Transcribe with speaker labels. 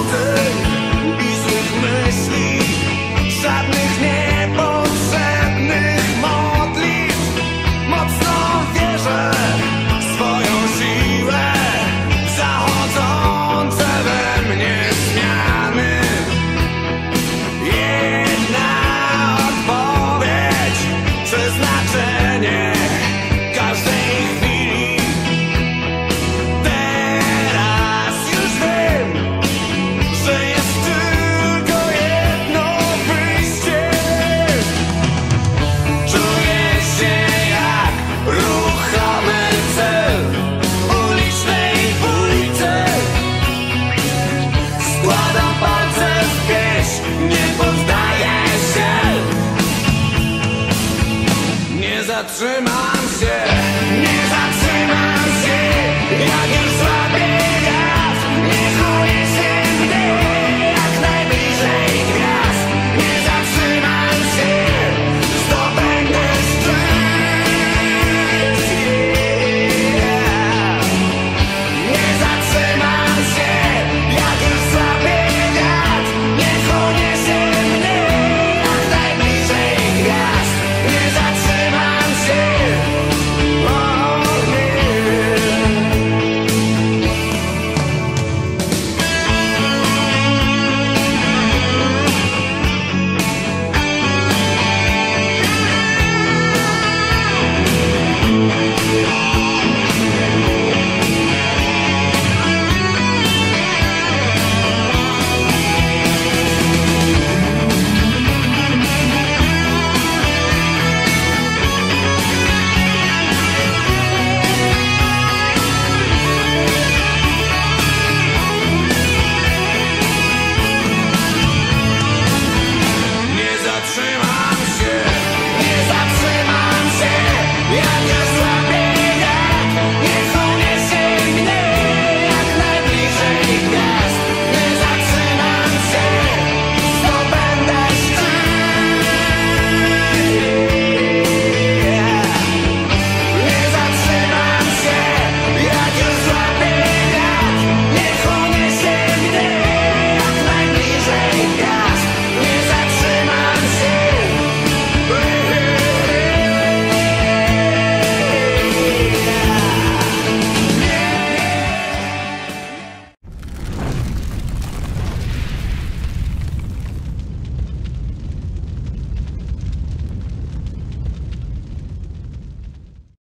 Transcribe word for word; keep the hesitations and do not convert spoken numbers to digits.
Speaker 1: złudzeń i złych myśli, żadnych niepotrzebnych modlitw. Mocno wierzę w swoją siłę, zachodzące we mnie zmiany. Jedna odpowiedź, przeznaczenie każdej chwili. Teraz już wiem, że jest tylko jedno wyjście. Czuję się jak ruchomy cel ulicznej ulicy. Składam palce w pieśń, nie poddaję się. Nie zatrzymam się, nie